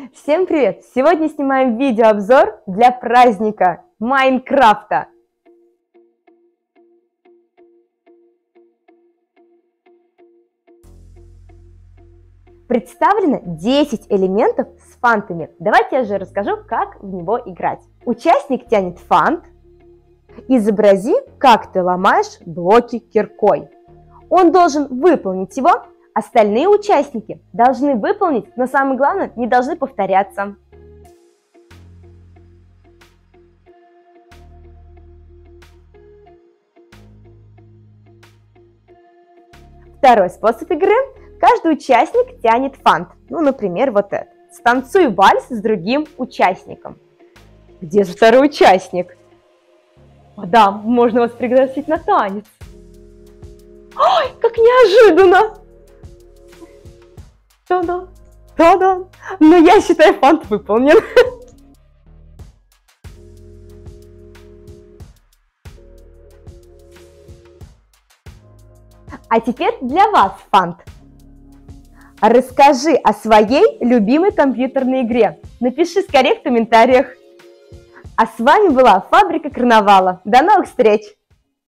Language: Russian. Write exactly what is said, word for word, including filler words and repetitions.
Всем привет! Сегодня снимаем видеообзор для праздника Майнкрафта. Представлено десять элементов с фантами. Давайте я же расскажу, как в него играть. Участник тянет фант. Изобрази, как ты ломаешь блоки киркой. Он должен выполнить его. Остальные участники должны выполнить, но самое главное, не должны повторяться. Второй способ игры. Каждый участник тянет фант. Ну, например, вот это. Станцуй вальс с другим участником. Где же второй участник? Мадам, можно вас пригласить на танец. Ой, как неожиданно! Да-да, да-да, но я считаю, фант выполнен. А теперь для вас фант. Расскажи о своей любимой компьютерной игре. Напиши скорее в комментариях. А с вами была Фабрика Карнавала. До новых встреч!